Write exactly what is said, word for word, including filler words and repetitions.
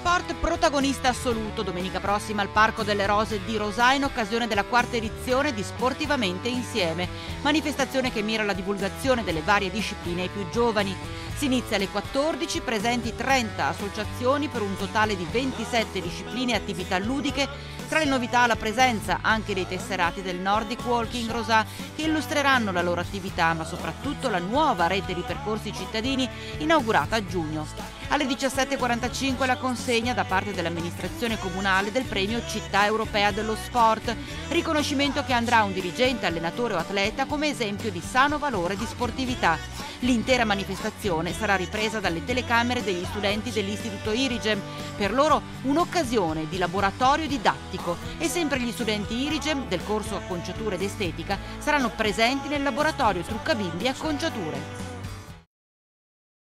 sport protagonista assoluto domenica prossima al Parco delle Rose di Rosà in occasione della quarta edizione di Sportivamente Insieme, manifestazione che mira alla divulgazione delle varie discipline ai più giovani. Si inizia alle quattordici, presenti trenta associazioni per un totale di ventisette discipline e attività ludiche. Tra le novità la presenza anche dei tesserati del Nordic Walking Rosà che illustreranno la loro attività, ma soprattutto la nuova rete di percorsi cittadini inaugurata a giugno. Alle diciassette e quarantacinque la consegna da parte dell'amministrazione comunale del premio Città Europea dello Sport, riconoscimento che andrà a un dirigente, allenatore o atleta come esempio di sano valore di sportività. L'intera manifestazione sarà ripresa dalle telecamere degli studenti dell'Istituto Irigem, per loro un'occasione di laboratorio didattico, e sempre gli studenti Irigem del corso Acconciature ed Estetica saranno presenti nel laboratorio Truccabimbi e Acconciature.